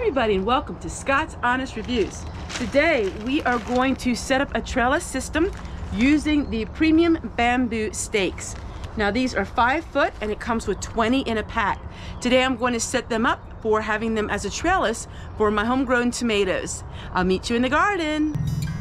everybody and welcome to Scott's Honest Reviews. Today we are going to set up a trellis system using the premium bamboo stakes. Now these are 5 foot and it comes with 20 in a pack. Today I'm going to set them up for having them as a trellis for my homegrown tomatoes. I'll meet you in the garden.